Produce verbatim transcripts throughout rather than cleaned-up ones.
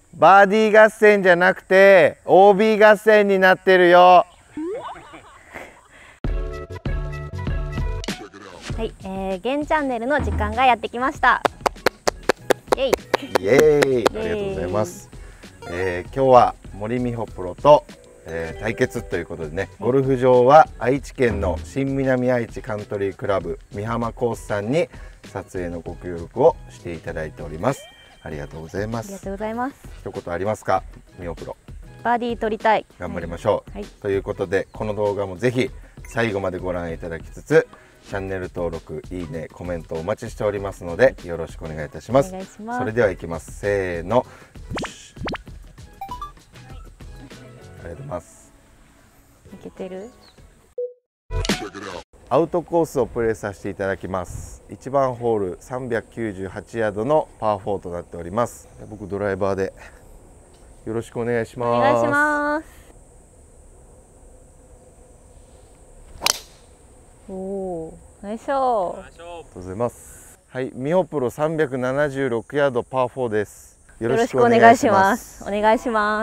バーディー合戦じゃなくて オービー 合戦になってるよ。 はい、えー、ゲンチャンネルの時間がやってきました。イエイ。 イエーイ、ありがとうございます。えー、今日は森美穂プロと、えー、対決ということでね、ゴルフ場は愛知県の新南愛知カントリークラブ美浜コースさんに撮影のご協力をしていただいております。ありがとうございます。 ありがとうございます。 一言ありますか、美穂プロ。 バーディー取りたい。 頑張りましょう。はいはい、ということで、この動画もぜひ最後までご覧いただきつつ、チャンネル登録、いいね、コメントお待ちしておりますので、よろしくお願いいたします。お願いします。それではいきます。せーの。ありがとうございます。 いけてる？ アウトコースをプレーさせていただきます。いちばんホールさんびゃくきゅうじゅうはちヤードのパーフォーとなっております。僕ドライバーでよろしくお願いします。 お願いします。おお、ナイスショット。ありがとうございます。はい、美穂プロさんびゃくななじゅうろくヤードパーフォーです。 よろしくお願いします。お願いします。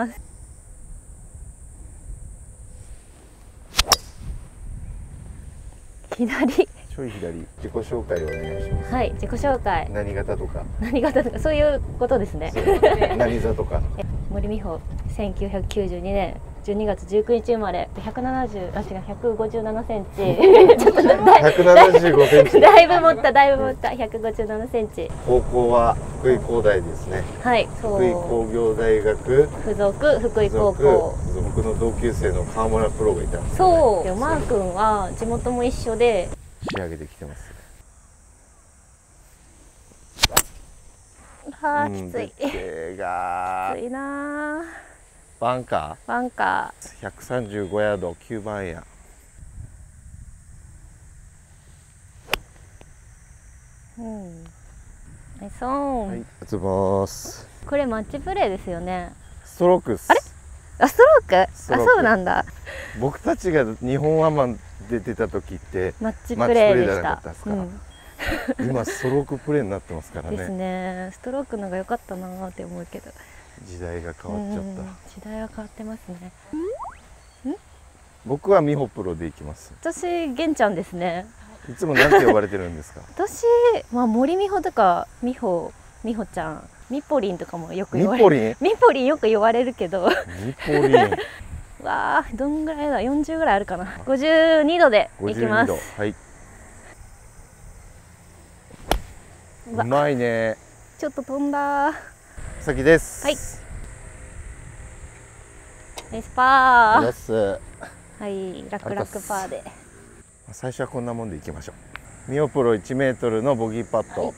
左。ちょい左。自己紹介をお願いします。 はい、自己紹介。 何型とか。 何型とか、そういうことですね。 何座とか。 森美穂、せんきゅうひゃくきゅうじゅうにねんじゅうにがつじゅうくにち生まれ、ひゃくななじゅう、あ、違う、ひゃくごじゅうななセンチ。ちょっとだい、 ひゃくななじゅうごセンチ。 だいぶ持った、だいぶ持った、ひゃくごじゅうななセンチ。 高校は福井工大ですね。 はい、そう。 福井工業大学。 附属福井高校。 僕の同級生の川村プロがいたんです、ね。 そう。マー君は地元も一緒で。 仕上げてきてます。 はあ、きつい。きついな。 バンカー。 バンカー。ひゃくさんじゅうごヤード、きゅうばんアイアン。 うん。ナイスオン。 はい、あつます。 これマッチプレーですよね。 ストロークス。 あれ？あ、ストローク？あ、そうなんだ。 僕たちが日本アマン出てた時ってマッチプレーでした。 今ストロークプレーになってますからね。 ですね。ストロークのが良かったなって思うけど。 時代が変わっちゃった。 時代は変わってますね。 僕は美穂プロで行きます。 私玄ちゃんですね。 いつもなんて呼ばれてるんですか？ 私、まあ森美穂とか美穂、美穂ちゃん、ミポリンとかもよく言われる。ミポリンよく言われるけど。 ミポリン。 わあ、どんぐらいだ、よんじゅうぐらいあるかな。ごじゅうにどで行きます。 はい。うまいね。 ちょっと飛んだ。 先です。 はい。ナイスパー。 はい、楽々パーで。 最初はこんなもんでいきましょう。美穂プロいちメートルのボギーパット。はい、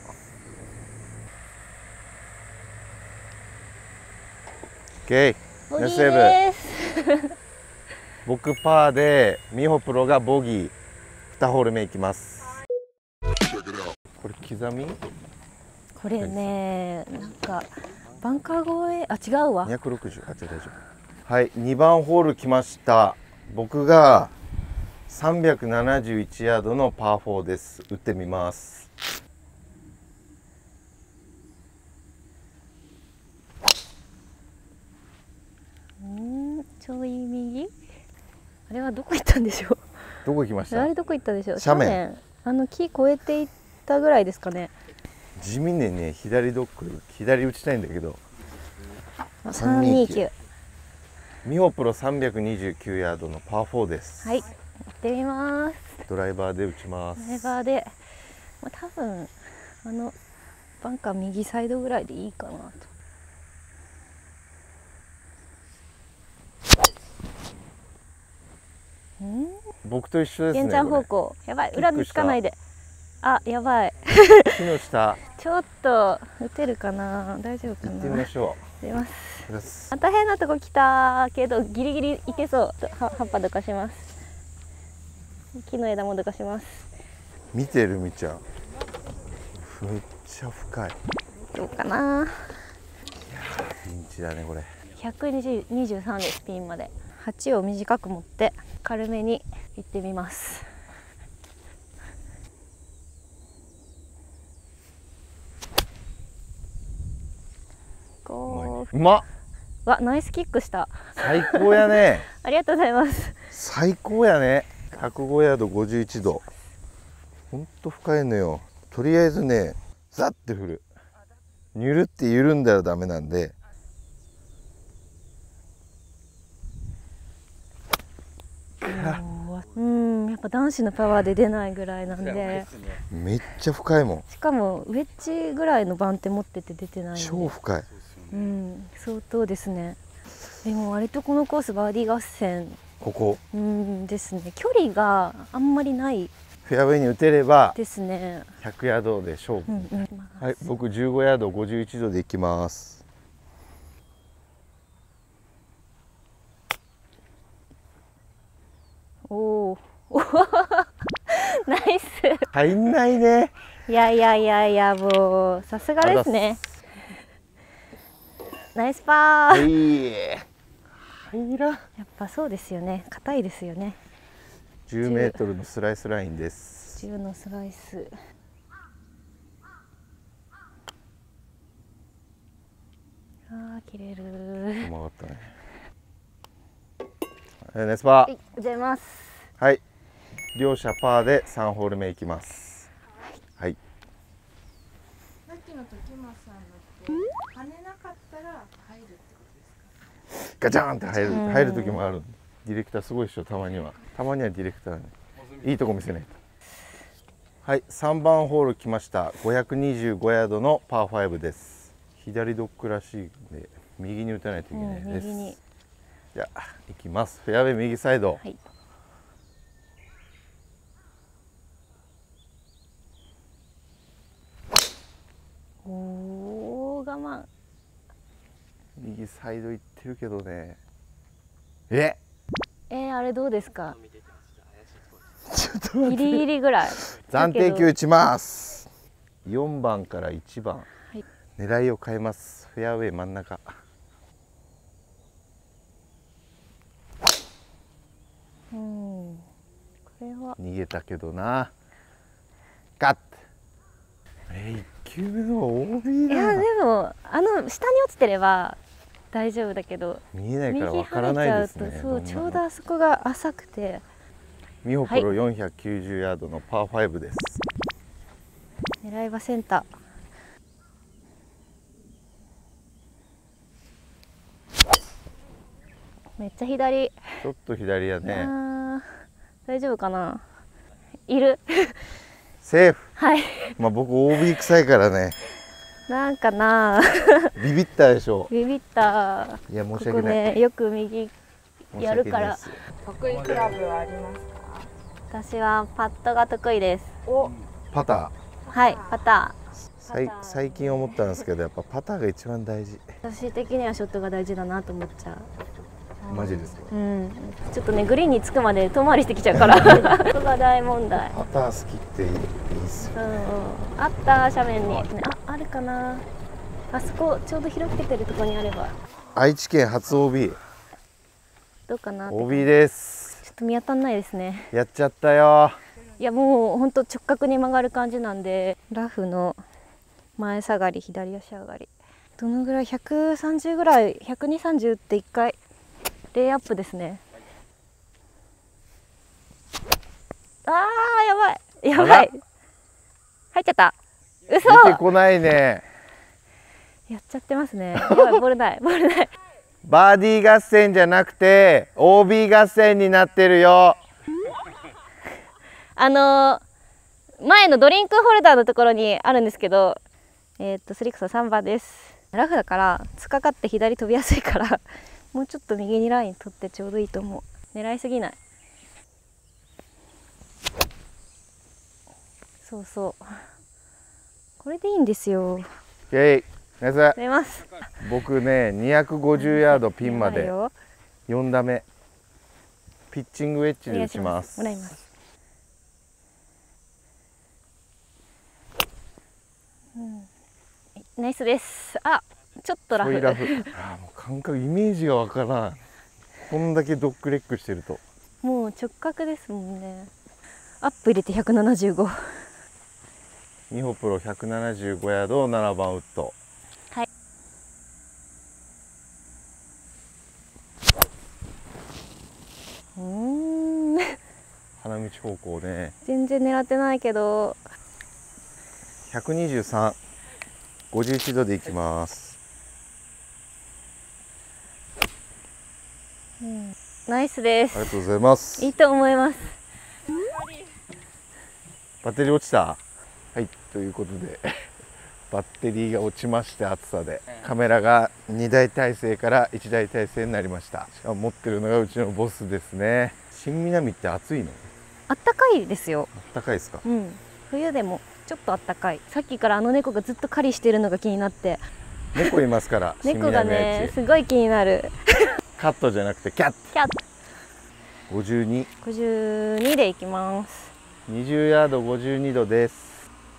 オッケー。ナイスセーブ。僕パーで美穂プロがボギー。にホール目いきます。これ刻み？ これね、なんかバンカー越え、あ、違うわ。 にひゃくろくじゅう、あ、違う、大丈夫。はい、にばんホール来ました。僕がさんびゃくななじゅういちヤードのパーフォーです。打ってみます。 うん、ちょい右。あれはどこ行ったんでしょう。 どこ行きました。 あれどこ行ったでしょう。 斜面。 あの木越えていったぐらいですかね。 地味にね、左ドッグ、左打ちたいんだけど。 さんにきゅう。 美穂プロさんびゃくにじゅうきゅうヤードのパーフォーです。 はい、行ってみます。 ドライバーで打ちます。 ドライバーで、まあ、多分あのバンカー右サイドぐらいでいいかなと。 うん？僕と一緒ですね。 玄ちゃん方向。やばい、裏につかないで。あ、やばい。 木の下。 ちょっと打てるかな、大丈夫かな。 行ってみましょう。出ます。また変なとこ来たけどギリギリいけそう。は葉っぱどかします。木の枝もどかします。 見てるみちゃん。めっちゃ深い。 どうかな。いやピンチだねこれ。 ひゃくにじゅうさんですピンまで。はちを短く持って軽めに行ってみます。 うまっ。 わ、ナイスキックした。 最高やね。 ありがとうございます。 最高やね。ひゃくごヤードごじゅういちど。ほんと深いのよ。とりあえずね、ザッて振る。ニュルって緩んだらダメなんで。 うん、やっぱ男子のパワーで出ないぐらいなんで。 めっちゃ深いもん。 しかもウェッジぐらいの番手持ってて出てないんで。 超深い。 うん、相当ですね。でも割とこのコースバーディー合戦。 ここ。 うんですね。距離があんまりない。 フェアウェイに打てれば。ですね。 ひゃくヤードで勝負。 うんうん、 はい、僕じゅうごヤードごじゅういちどで行きます。 おお。ナイス。 入んないね。 いやいやいやいや、もうさすがですね。ナイスパー。はい。入ら。やっぱそうですよね。硬いですよね。 じゅうメートルのスライスラインです。 じゅうのスライス。ああ、切れる。 うまかったね。ナイスパー。 はい、ございます。 はい。両者パーでさんホール目いきます。はい。 さっきの時松さんのって跳ねなかったら入るってことですか？ ガチャンって入る入る時もある。ディレクターすごいでしょ、たまには。たまにはディレクターね、いいとこ見せないと。はい、さんばんホール来ました。ごひゃくにじゅうごヤードのパーファイブです。左ドッグらしいんで右に打たないといけないです。うん、じゃあ行きます。フェアウェイ右サイド。はい、 おお、我慢。 右サイド行ってるけどね。ええー、あれどうですか？ ちょっと待って、 ギリギリぐらい。 暫定球打ちます。よんばんからいちばん、はい、狙いを変えます。フェアウェイ真ん中。 うん、これは逃げたけどな。ガッ。えー、いっきゅうめの オービー だ。 いやでもあの下に落ちてれば大丈夫だけど、 見えないからわからないですね。 そう、ちょうどあそこが浅くて。 ミホプロよんひゃくきゅうじゅうヤードのパーファイブです。 狙いはセンター。めっちゃ左。 ちょっと左やね。 大丈夫かな。いる。 セーフ。 はい。 まあ僕 オービー 臭いからね。 なんかな。 ビビったでしょ。 ビビった。 いや申し訳ない。ここね、よく右やるから。 得意クラブはありますか？ 私はパットが得意です。 お、 パター。はい、パター。最近思ったんですけど、やっぱパターが一番大事。 私的にはショットが大事だなと思っちゃう。 マジですか？ うん、ちょっとねグリーンに着くまで遠回りしてきちゃうからそこが大問題。 パター好きっていいっすよね。 うん、あった斜面に、ね、ああるかな。あそこちょうど開けてるところにあれば。 愛知県初 オービー。 どうかな。 オービー です。 ちょっと見当たんないですね。 やっちゃったよ。 いやもう本当直角に曲がる感じなんで、ラフの前下がり左足上がり。どのぐらいひゃくさんじゅうぐらいひゃくにじゅう、さんじゅうっていっかいレイアップですね。あーやばいやばい、入っちゃった。嘘。 出てこないね。 やっちゃってますね。やばい、ボールないボールない。 バーディー合戦じゃなくて オービー 合戦になってるよ。 あのー、前のドリンクホルダーのところにあるんですけど、えっとスリックスさんばんです。ラフだから突っかかって左飛びやすいからもうちょっと右にライン取ってちょうどいいと思う。狙いすぎない。そうそう、これでいいんですよ。 イエイ、ナイス。 出ます。 僕ねにひゃくごじゅうヤードピンまでよん打目ピッチングウェッジで打ちます。 もらいます。うん、ナイスです。あ、ちょっとラフ。 ラフあ、もう感覚イメージがわからん。こんだけドッグレッグしてると。 もう直角ですもんね。アップ入れてひゃくななじゅうご。 ミホプロひゃくななじゅうごヤードをななばんウッド。 はい。 花道方向ね。 全然狙ってないけど。 ひゃくにじゅうさん、ごじゅういちどでいきます。 うん、ナイスです。 ありがとうございます。 いいと思います。 バッテリー落ちた。はい、ということでバッテリーが落ちまして、暑さでカメラがにだい体制からいちだい体制になりました。しかも持ってるのがうちのボスですね。新南って暑いの？ あったかいですよ。 あったかいですか？ うん、冬でもちょっとあったかい。さっきからあの猫がずっと狩りしてるのが気になって。 猫いますから猫がね、すごい気になる。 カットじゃなくてキャット。 キャット。 ごじゅうに。 ごじゅうにでいきます。 にじゅうヤードごじゅうにどです。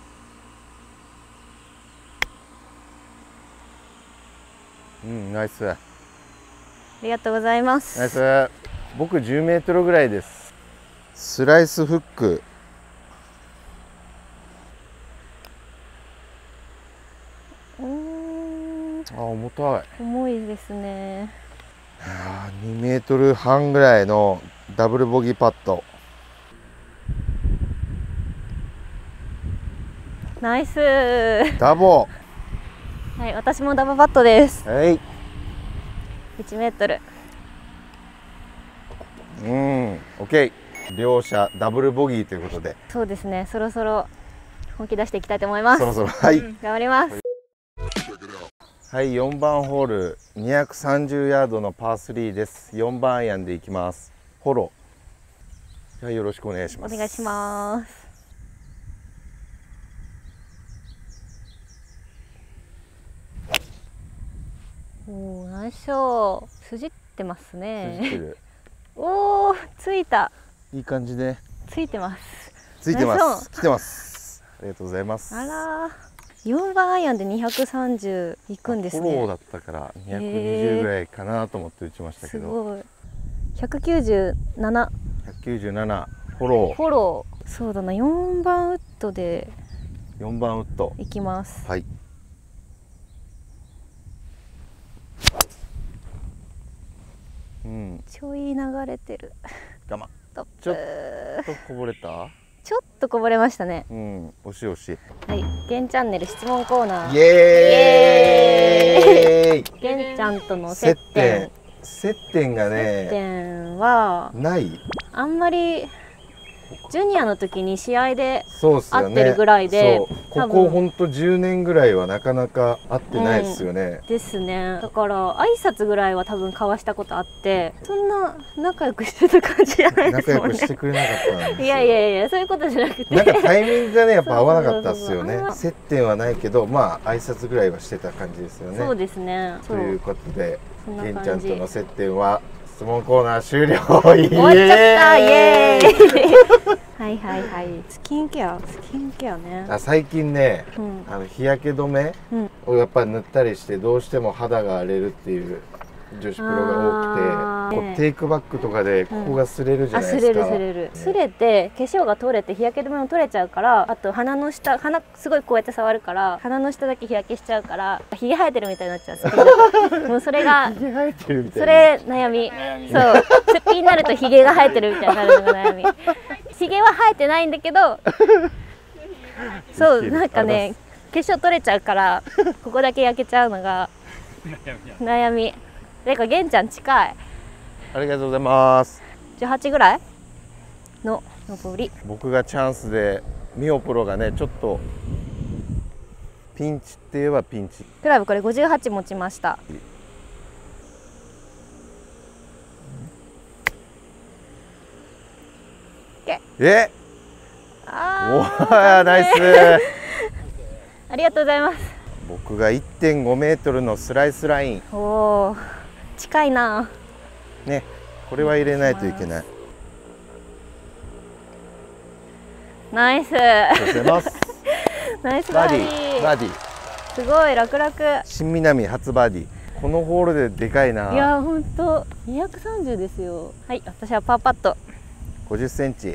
うん、ナイス。ありがとうございます。 ナイス。僕じゅうメートルぐらいです。スライスフック。 うーん。 あ、重たい。 重いですね。 あー、にメートルはんぐらいのダブルボギーパット。 ナイス。 ダボ。 はい、私もダブパットです。 はい。 いちメートル。 うん、オッケー。両者ダブルボギーということで。 そうですね。そろそろ本気出していきたいと思います。 そろそろ、はい。 うん、頑張ります。 はい、よんばんホールにひゃくさんじゅうヤードのパースリーです。よんばんアイアンでいきます。フォロー。じゃあよろしくお願いします。 お願いします。おお、ナイスショー。筋ってますね。 筋ってる。 おお、ついた。 いい感じで。 ついてます。 ついてます。来てます。ありがとうございます。 あらー、よんばんアイアンでにひゃくさんじゅういくんですね。 フォローだったからにひゃくにじゅうぐらいかなと思って打ちましたけど。 すごい。ひゃくきゅうじゅうなな。 ひゃくきゅうじゅうなな。フォロー。 フォロー。そうだな、よんばんウッドで。 よんばんウッド。 いきます。 はい。うん。 ちょい流れてる。 我慢。 トップ。 ちょっとこぼれた。 ちょっとこぼれましたね。 うん、惜しい惜しい。 はい、ゲンチャンネル質問コーナー。 イエーイ。 ゲンちゃんとの接点。 接点がね。 接点は。 ない。 あんまり。ジュニアの時に試合で会ってるぐらいで、 ここほんとじゅうねんぐらいはなかなか会ってないですよね。 うん、ですね。だから挨拶ぐらいは多分交わしたことあって、そんな仲良くしてた感じじゃないですもんね。 仲良くしてくれなかったんですよ。 いやいやいや、そういうことじゃなくて、 なんかタイミングがねやっぱ合わなかったですよね。接点はないけど、まあ挨拶ぐらいはしてた感じですよね。 そうですね。 ということで、 ゲンちゃんとの接点は質問コーナー終了。 終わっちゃった。イエーイ。はいはいはい。スキンケア、スキンケアね。 あ、最近ね、 うん、 あの日焼け止めをやっぱり塗ったりしてどうしても肌が荒れるっていう女子プロが多くて、こうテイクバックとかでここが擦れるじゃないですか。 うん、あ、擦れる擦れる。擦れて化粧が取れて日焼け止めも取れちゃうから、あと鼻の下、鼻すごいこうやって触るから鼻の下だけ日焼けしちゃうから、ひげ生えてるみたいになっちゃう。もうそれがひげ生えてるみたいな。 それ悩み。そう。すっぴんになるとひげが生えてるみたいになるのが悩み。ひげは生えてないんだけど、そうなんかね、化粧取れちゃうからここだけ焼けちゃうのが悩み。てかゲンちゃん近い。 ありがとうございます。 じゅうはちぐらいの上り。 僕がチャンスでミオプロがねちょっとピンチって言えばピンチ。 クラブこれごじゅうはち持ちました。 え、 あおー、ナイス。 ありがとうございます。 僕が いってんごメートルのスライスライン。 おお、近いな。 ね、これは入れないといけない。 ナイス。 ありがとうございます。 ナイスバーディー。 バーディー。 すごい楽々。 新南初バーディー。このホールででかいな。 いや本当にひゃくさんじゅうですよ。はい、私はパーパット。 ごじゅっセンチ。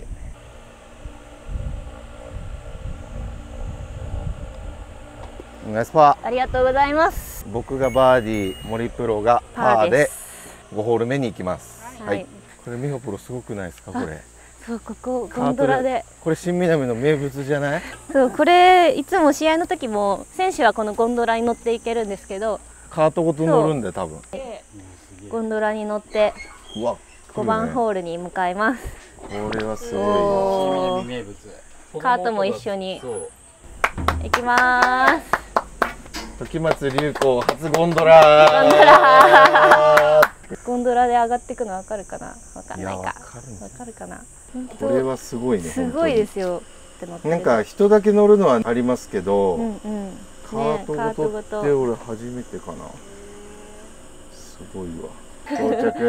ナイスパー。 ありがとうございます。 僕がバーディー、森プロがパーでごホール目に行きます。はい。はい、これ美穂プロすごくないですかこれ。 そうここゴンドラで。 これ新南の名物じゃない？ そうこれいつも試合の時も選手はこのゴンドラに乗っていけるんですけど、 カートごと乗るんで多分。 ゴンドラに乗ってうわ、 ごばんホールに向かいます。 これはすごおーカートも一緒に行きます。 い。時松流行初ゴンドラ。 ゴンドラゴンドラで上がっていくのわかるかな、わかんないか。わかるかな。 これはすごいね。 すごいですよ。 なんか人だけ乗るのはありますけど、 うんうん、 カートごとって俺初めてかな。すごいわ。到着。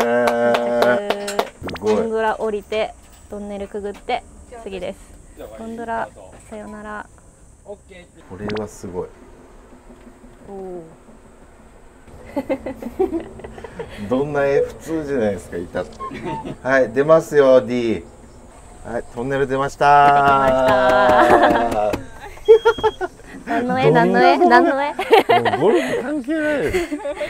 すごい。 ゴンドラ降りてトンネルくぐって次です。ゴンドラさよなら。 これはすごい。 おお。 どんな絵普通じゃないですか、いたって。はい、出ますよ D。はい、トンネル出ましたー。 何の絵何の絵何の絵。 もうゴルフ関係ないです。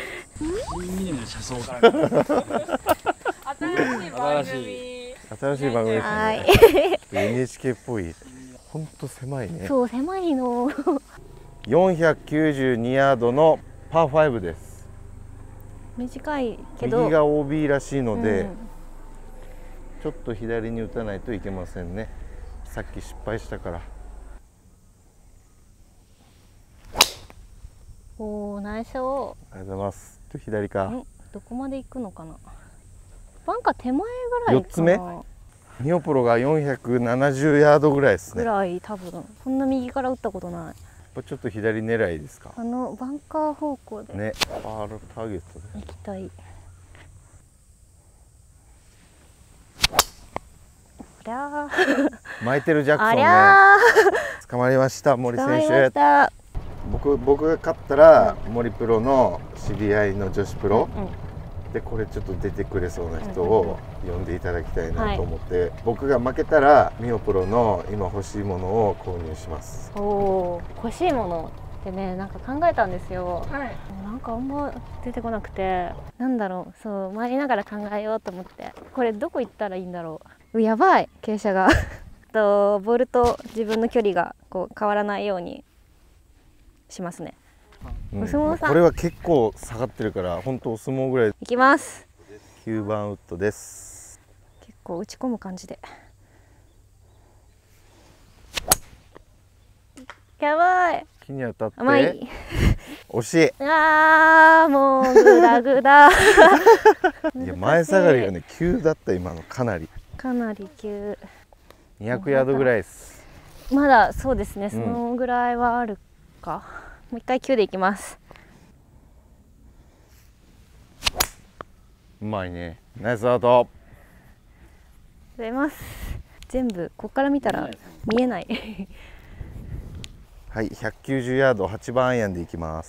新しい新しい番組ですね。 はい。 エヌエイチケー っぽい。本当狭いね。 そう狭いの。 よんひゃくきゅうじゅうにヤードのパーファイブです。 短いけど。 右が オービー らしいので、 うん、 ちょっと左に打たないといけませんね。さっき失敗したから。 おお、ナイスオー。 ありがとうございます。と左か。 どこまで行くのかな。バンカー手前ぐらいかな。 よっつめ。ミオプロがよんひゃくななじゅうヤードぐらいですね。 ぐらい多分。こんな右から打ったことない。 ちょっと左狙いですか。 あのバンカー方向で。 ね、パールターゲットで。 行きたい。りゃマイケル・ジャクソンね。捕まりました、森選手。僕僕が勝ったら、うん、森プロの知り合いの女子プロ、うんうん、でこれちょっと出てくれそうな人を呼んでいただきたいなと思って、はい、僕が負けたらミオプロの今欲しいものを購入します。 おお、欲しいものってね、なんか考えたんですよ。はい、なんかあんま出てこなくて、なんだろう、そう回りながら考えようと思って、これどこ行ったらいいんだろう。やばい、傾斜がとボールと自分の距離がこう変わらないようにしますね。 うん、お相撲さん、これは結構下がってるから本当お相撲ぐらい。 いきます。 きゅうばんウッドです。 結構打ち込む感じで。やばい。 木に当たって甘い。 惜しい。 あーもうグダグダ。 いや前下がりがね急だった今のかなり。 かなり急。 にひゃくヤードぐらいです。 まだそうですね、そのぐらいはあるか。うん、もう一回きゅうでいきます。 うまいね。ナイスアウト。 ございます。全部ここから見たら見えない。 はい、ひゃくきゅうじゅうヤードはちばんアイアンでいきます。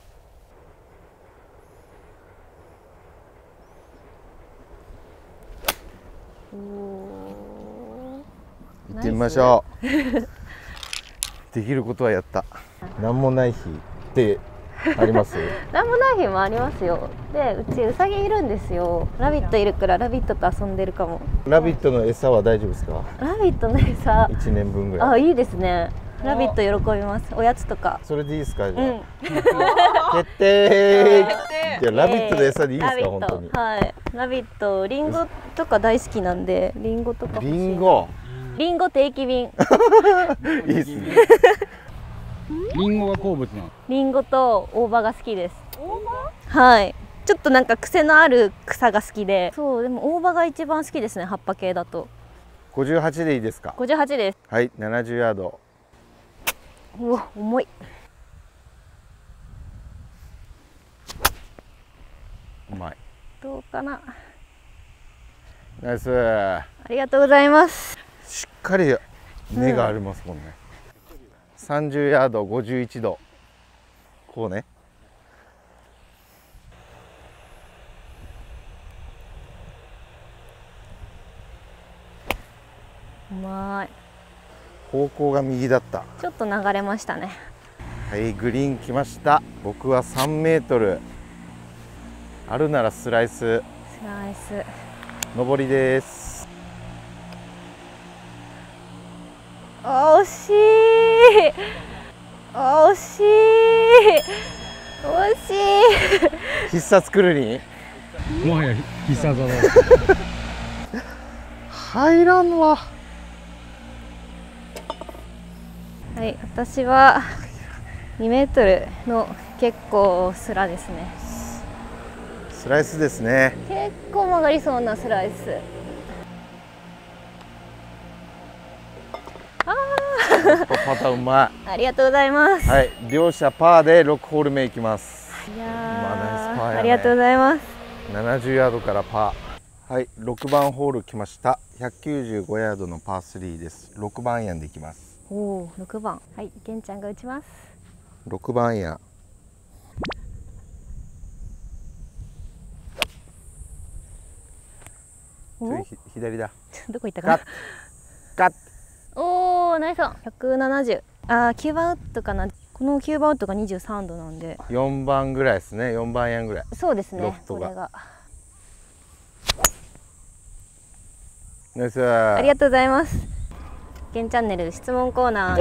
行ってみましょう。できることはやった。なんもない日ってあります？ なんもない日もありますよ。で、うちウサギいるんですよ。ラビットいるからラビットと遊んでるかも。 ラビットの餌は大丈夫ですか？ ラビットの餌いちねんぶんぐらい。 あ、いいですね。ラビット喜びます。おやつとか。 それでいいですか？じゃあ。うん、決定。いやラビットの餌でいいですか？本当に。 はい。ラビットリンゴとか大好きなんで、リンゴとか欲しい。 リンゴ。 リンゴ定期便。 いいですね。 リンゴが好物なの？ リンゴと大葉が好きです。大葉？はい。ちょっとなんか癖のある草が好きで。そう、でも大葉が一番好きですね。葉っぱ系だと。 ごじゅうはちでいいですか？ ごじゅうはちです。 はい、ななじゅうヤード。 うわ、重い。 うまい。 どうかな。 ナイス。 ありがとうございます。 しっかり根がありますもんね。うん、さんじゅうヤード、ごじゅういちど。こうね。 うまい。 方向が右だった。 ちょっと流れましたね。 はい、グリーン来ました。僕はさんメートル。あるならスライス。 スライス。 上りです。 あー惜しい、あー惜しい、惜しい。 必殺クルリンもはや必殺技だ。 入らんわ。 はい、私はにメートルの結構スラですね。 スライスですね。 結構曲がりそうなスライス。あパターンうまあ、ありがとうございます。 い。はい、両者パーでろくホール目いきます。 いやー、 まあナイスパーやねありがとうございます。 ななじゅうヤードからパー。はい、ろくばんホール来ました。ひゃくきゅうじゅうごヤードのパースリーです。ろくばんアイアンでいきます。 おお、ろくばん。はい、けんちゃんが打ちます。 ろくばんアイアン。ちょいひ左だ。 どこ行ったかな。 カッカッ。 おお、ナイスオン。ひゃくななじゅう。ああ、きゅうばんウッドかな。このきゅうばんウッドがにじゅうさんどなんで。 よんばんぐらいですね。よんばんアイアンぐらい。 そうですね。 ロフトがこれが。 ナイス。 ありがとうございます。けんチャンネル質問コーナー。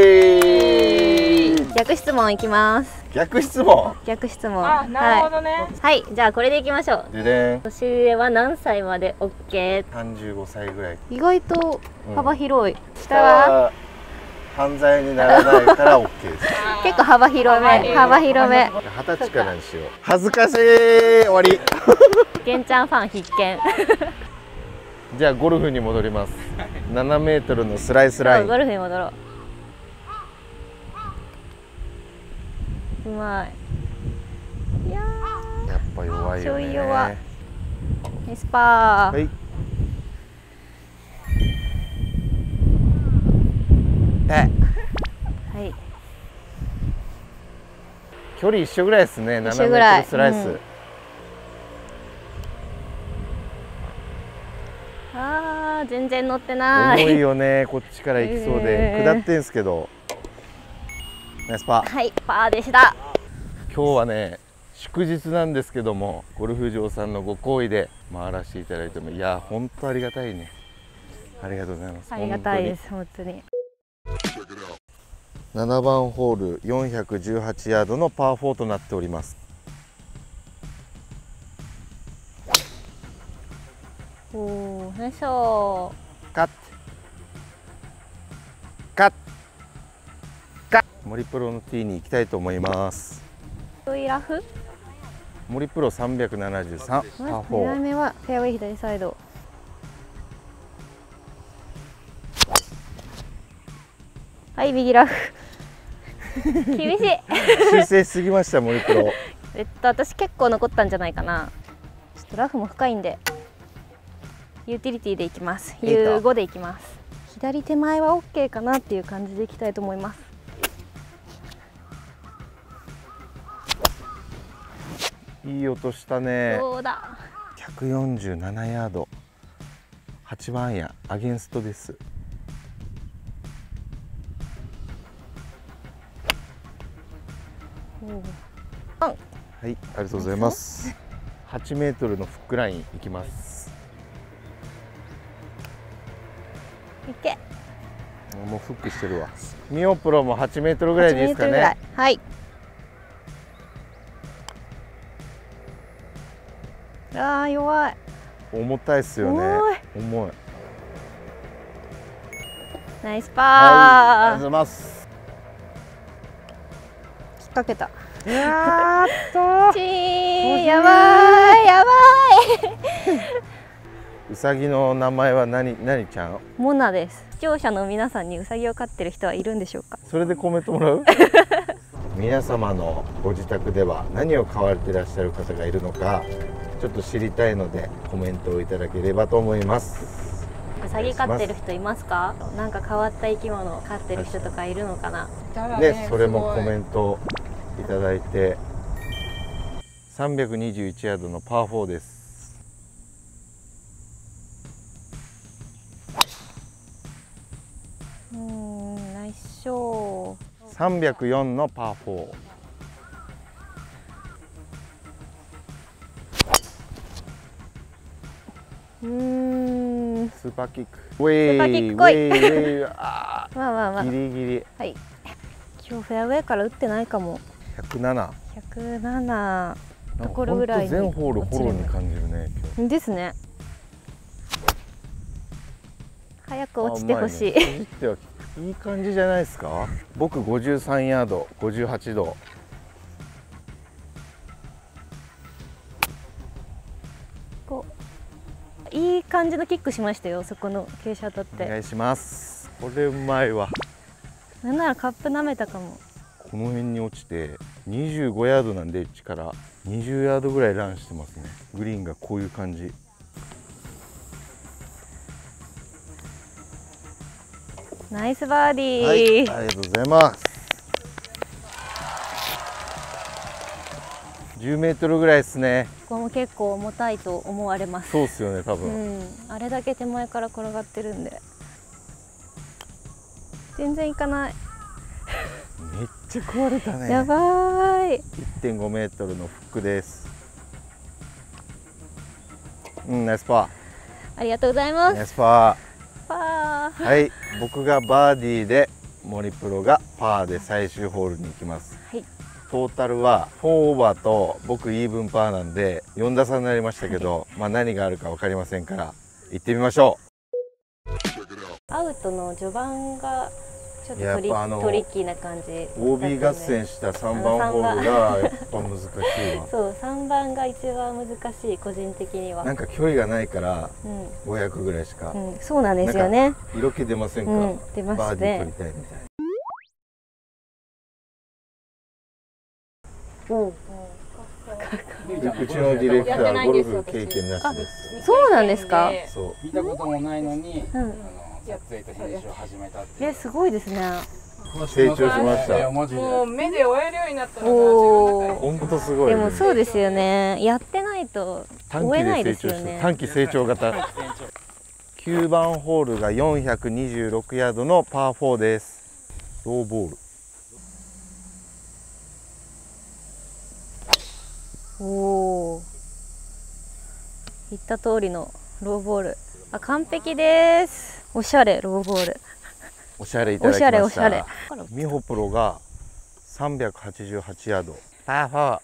はい。 逆質問いきます。 逆質問。 逆質問。 あ、なるほどね。 はい。はい、じゃあこれでいきましょう。 ででん。 年上は何歳まで オーケー？ さんじゅうごさいぐらい。 意外と幅広い。 下下はは犯罪にならないから オーケー です。 結構幅広め。幅広め。 二十歳からにしよう。恥ずかしい。終わり。 けんちゃんファン必見。 じゃあゴルフに戻ります。ななメートルのスライスライン。 ゴルフに戻ろう。うまい。いややっぱ弱いよね。 ちょい弱。ー、ナイスパー。 はい。え。 はい。 距離一緒ぐらいですね。ななメート一緒ぐらいルスライス。 うんあー、全然乗ってない。 重いよね。こっちから行きそうで、 えー下ってんすけど。ナイスパー。 はい、パーでした。 今日はね、祝日なんですけども、ゴルフ場さんのご厚意で回らせていただいても、いや本当ありがたいね。ありがとうございます。 ありがたいです、本当に。 ななばんホールよんひゃくじゅうはちヤードのパーフォーとなっております。 おお、ナイスショー。 カットカットカット。森プロのティーに行きたいと思います。 ちょいラフ。 森プロさんびゃくななじゅうさんパー狙いフォー。 目はフェアウェイ左サイド。はい、右ラフ。厳しい。 修正しすぎました森プロ。 えっと、私結構残ったんじゃないかな。ちょっとラフも深いんで。ユーティリティでいきます。 いいとユーご でいきます。左手前は オーケー かなっていう感じでいきたいと思います。 いい音したね。 どうだ。 ひゃくよんじゅうななヤード。はちばんアイアンアゲンストです。はい、ありがとうございます。はちメートルのフックラインいきます。 いけ。 もうフックしてるわ。ミオプロもはちメートルぐらいでいいですかはちメートルぐらいね。 はい。あー、弱い。 重たいですよね。 重い。 重い。 ナイスパはい、ありがとうー。 ございます。 引っ掛けた。 やーっちー、やばい、やばうさぎの名前は何、何ちゃん。 い。モナです。視聴者の皆さんにウサギを飼ってる人はいるんでしょうか。 それでコメントもらう。皆様のご自宅では何を飼われていらっしゃる方がいるのか。ちょっと知りたいので、コメントをいただければと思います。 ウサギ飼ってる人いますか。なんか変わった生き物を飼ってる人とかいるのかな。 ね、それもコメントいただいて。さんびゃくにじゅういちヤードのパーフォーです。 うーん、ナイスショー。 さんびゃくよんのパーフォー。 うーん、 スーパーキック。ウェイーパーキック来いウェイウェイ。あまあまあまあ、 ギリギリはい。今日フェアウェイから打ってないかも。 ひゃくなな。 ひゃくななところほんとぐらいに全ホールフォローに感じるね今日。 ですね。早く落ちてほしい。 あうまね、ってはいい感じじゃないですか。僕ごじゅうさんヤード、ごじゅうはちど。 こういい感じのキックしましたよ。そこの傾斜当たって。 お願いします。これうまいわ。 なんならカップ舐めたかも。 この辺に落ちてにじゅうごヤードなんで、エッジからにじゅうヤードぐらいランしてますね。グリーンがこういう感じ。 ナイスバーディー、 はい、ありがとうございます。じゅうメートルぐらいですね。 ここも結構重たいと思われます。 そうっすよね、多う分。 ん、あれだけ手前から転がってるんで全然いかない。 めっちゃ壊れたね。 やばーい。 いってんごメートルのフックです。うん、ナイスパありがとうございー。 ます。 ナイスパパー。 ー。はい、僕がバーディーで森プロがパーで最終ホールに行きます。 はい。 トータルはよんオーバーと僕イーブンパーなんでよん打差になりましたけど、まあ何があるか分かりませんから行ってみましょう。 アウトの序盤がちょっとトリやっぱあのトリッキーな感じ、 オービー 合戦したさんばんホールがやっぱ難しいわ。 そう、さんばんが一番難しい、個人的には。 なんか距離がないからうんごひゃくぐらいしか、 うん、そうなんですよね。 色気出ませんか、 うん出ますねバーディー取りたいみたいな。 うん、 うちのディレクターゴルフ経験なしです。 そうなんですか。 そう見たこともないのに、 うん、 あの撮影と編集を始めたっていう。 え、すごいですね。 成長しましいやた。 マジで。 もう目で追えるようになったのがおお。 本当すごい、 でもそうですよね。やってないと追えないですよね。 短期成長型。きゅうばんホールがよんひゃくにじゅうろくヤードのパーフォーです。ローボール。 おお。言った通りのローボール。あ、完璧です。おしゃれローボール。 おしゃれいただきました。 おしゃれおしゃれ。 美穂プロがさんびゃくはちじゅうはちヤード。パーフォー。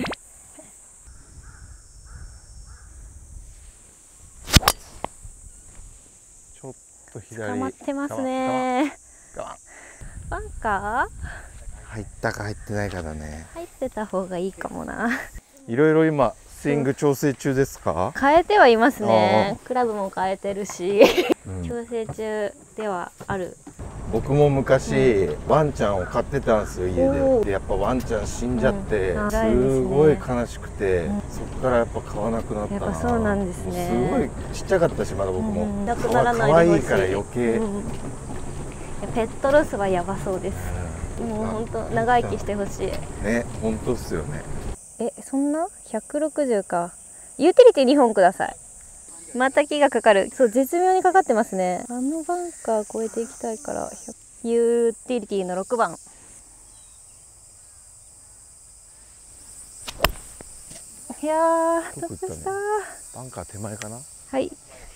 ちょっと左。 捕まってますね。 我慢。 バンカ入ったか入ってないかだね。 ー入ってた方がいいかもな。 いろいろ今スイング調整中ですか？ 変えてはいますね。クラブも変えてるし、 うん調整中ではある。 僕も昔、ワンちゃんを飼ってたんですよ、家おーで。でやっぱワンちゃん死んじゃって、 うんすごい悲しくて、そこからやっぱ飼わなくなったな。 やっぱそうなんですねすごいちっちゃかったし、まだ僕も。 うんなくならないでほしい。 可愛いから余計。 うんペットロスはやばそうです。もう本当長生きしてほしい。 ね、本当っすよね。 え、そんなひゃくろくじゅうか。ユーティリティにほんください。また木がかかる。そう、絶妙にかかってますね。あのバンカー越えていきたいからユーティリティのろくばん。いやー、 どこ行ったね得したー。 バンカー手前かな。 はい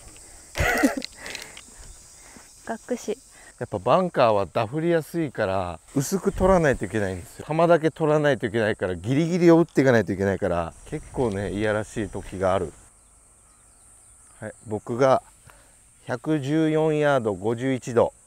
学士。 やっぱバンカーはダフりやすいから薄く取らないといけないんですよ。球だけ取らないといけないから、ギリギリを打っていかないといけないから、結構ねいやらしい時がある。はい、僕がひゃくじゅうよんヤードごじゅういちど。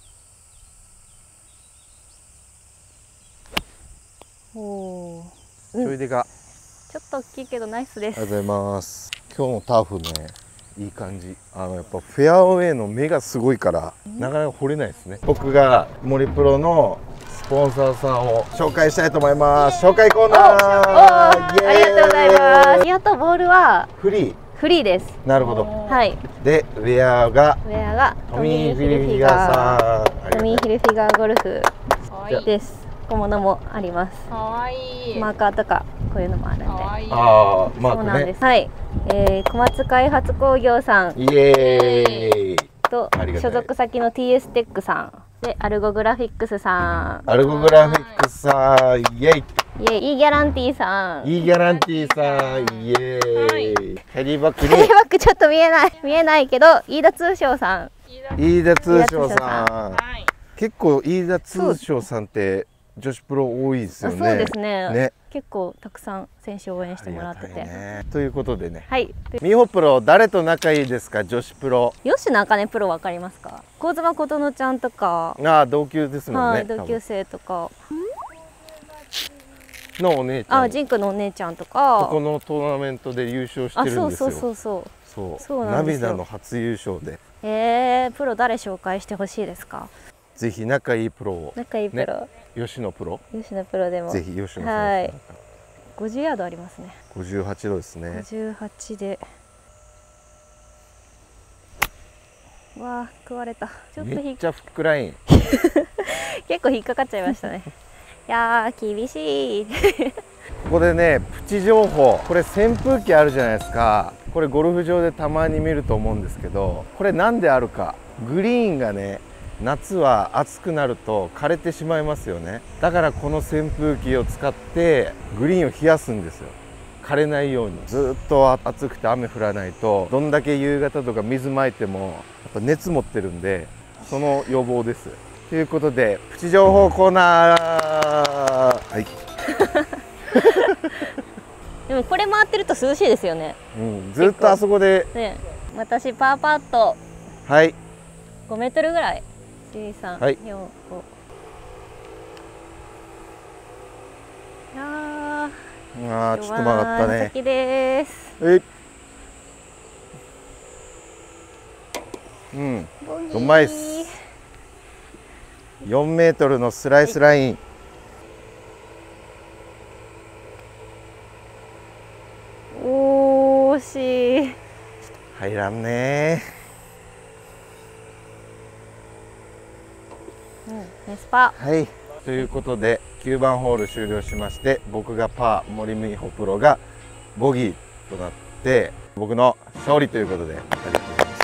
おお、 ちょいでが、 ちょっと大きいけどナイスです。 ありがとうございます。今日のターフね、いい感じ。あのやっぱフェアウェイの目がすごいからなかなか掘れないですね。僕が森プロのスポンサーさんを紹介したいと思います。紹介コーナー。 おー、ありがとうございます。やっとボールはフリー。 フリーです。 なるほど。 はい。 でウェアがウェアがトミー・フィルフィガーさん。 トミー・ヒルフィガーゴルフかわいいです。小物もあります。 かわいいマーカーとかこういうのもあるんで。 かわいいああ、マークね。 そうなんです。はい。えー、小松開発工業さんイエーイ。 とありがたい所属先の ティーエス テックさんでアルゴグラフィックスさん、 アルゴグラフィックスさん、イエーイ。 いえ、いいギャランティーさん。 いいギャランティーさん、イエーイ。キャリーバッグテレにバックちょっと見えない見えないけど飯田通商さん。 飯田通商さん。 はい結構飯田通商さんって女子プロ多いですよね。 そうですね。 ね、 結構たくさん選手応援してもらってて。 ね、ということでね。 はい。 美穂プロ誰と仲いいですか、女子プロ。 吉野茜プロわかりますか？香妻琴乃ちゃんとか。 ああ、同級ですもんね。 はい、同級生とか。 のお姉ちゃん。 あ、ジンクのお姉ちゃんとか。 ここのトーナメントで優勝してるんですよ。 あ、そうそうそうそう。 そう。 そうなんですよ。 涙の初優勝で。 えー、プロ誰紹介してほしいですか？ ぜひ仲いいプロを。 仲いいプロ。 ね、吉野プロ。 吉野プロでも。 ぜひ吉野さん。 はい。ごじゅうヤードありますね。 ごじゅうはちどですね。 ごじゅうはちで。わあ、食われた。 ちょっとめっちゃフックライン。 結構引っかかっちゃいましたね。いやー、厳しい。 ここでね、プチ情報。これ扇風機あるじゃないですか。これゴルフ場でたまに見ると思うんですけど、これなんであるか。グリーンがね、夏は暑くなると枯れてしまいますよね。だからこの扇風機を使ってグリーンを冷やすんですよ。枯れないように。ずっと暑くて雨降らないと、どんだけ夕方とか水まいてもやっぱ熱持ってるんで、その予防です。ということでプチ情報コーナー。はい。 でもこれ回ってると涼しいですよね。 うん、ずっとあそこで。 ね、私パーパット。 はい。 ごメートルぐらい。十三、 はい。 四、五。いやああ、ちょっと曲がったね。 先です。 えい。うん。うまいっす。よんメートルのスライスライン。はい、 おー惜しい。 入らんねー。うん、ナイスパー。はい。ということできゅうばんホール終了しまして、僕がパー、森美穂プロがボギーとなって僕の勝利ということで、ありがとうございました。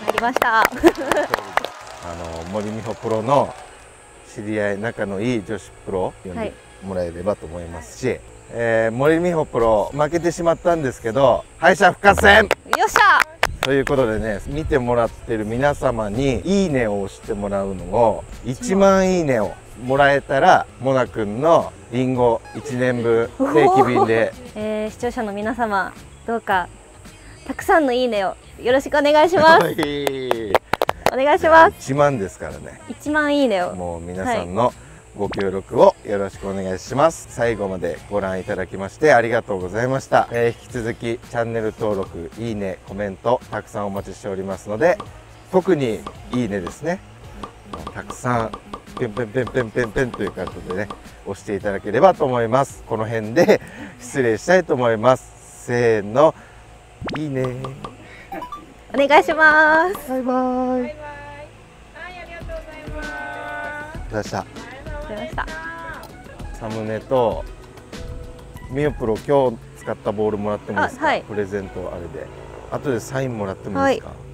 なりました。 あの森美穂プロの知り合い、仲のいい女子プロを呼んでもらえればと思いますし、はい、えー、森美穂プロ負けてしまったんですけど敗者復活戦。 よっしゃということでね、見てもらってる皆様にいいねを押してもらうのをいちまんいいねをもらえたら、モナくんのリンゴいちねんぶ定期便で、 えー、視聴者の皆様どうかたくさんのいいねをよろしくお願いします。お願いします。 いちまんですからね。 いちまんいいねをもう皆さんのご協力をよろしくお願いします。最後までご覧いただきましてありがとうございました。えー、引き続きチャンネル登録、いいね、コメントたくさんお待ちしておりますので、特にいいねですね、たくさんペンペンペンペンペンペンという形でね押していただければと思います。この辺で失礼したいと思います。せーの、いいね。 お願いします。 バイバイ。 バイバイ。はい、ありがとうございます。 ありがとうございました。 出ました。 サムネとミオプロ今日使ったボールもらってもいいですか？ はい、 プレゼントあれで後でサインもらってもいいですか？はい。